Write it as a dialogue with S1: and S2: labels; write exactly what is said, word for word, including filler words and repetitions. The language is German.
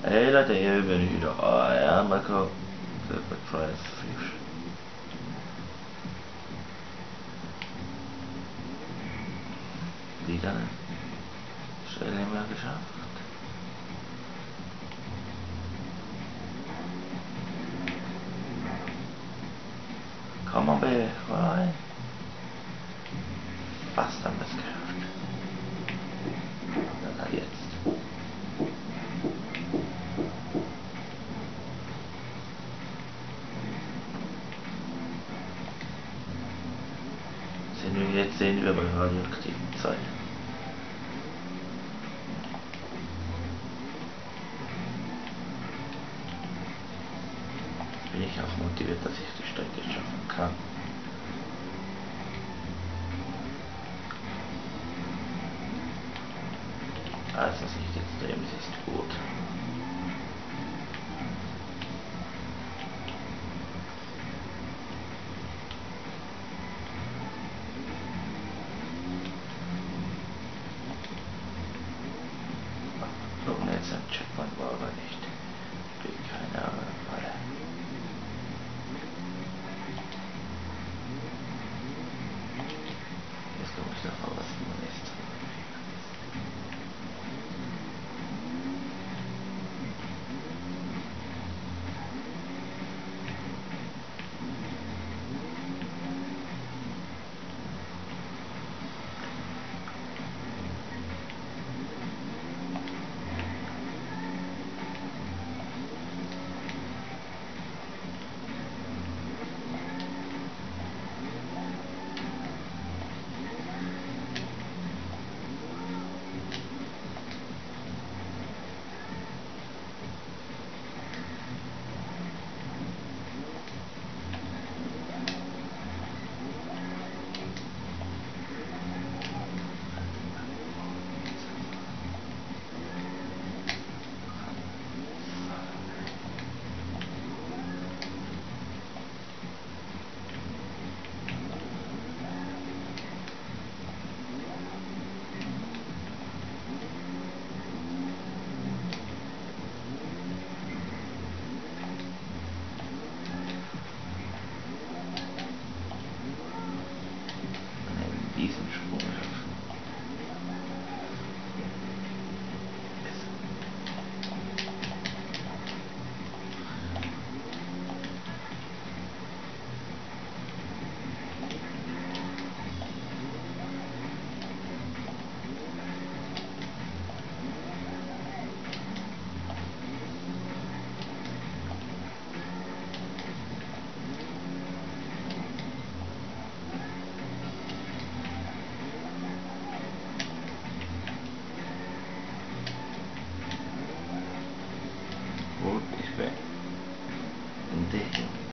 S1: Hey Leute, hier bin ich wieder, euer Marco, Super Price Fish. Wieder eine Stelle mehr geschafft. Komm mal bitte rein. Fast haben wir es geschafft. Na, na jetzt. Sind wir jetzt sehen wir bei radioaktiven Zeit. Bin ich auch motiviert, dass ich die Strecke schaffen kann. Also nicht extrem, es ist gut. So, und jetzt ein Checkpoint war aber nicht. Bin keine Ahnung. Jetzt komme ich davon, was man ist. Diesen Sprung schaffen. Gut, ich bin in dich.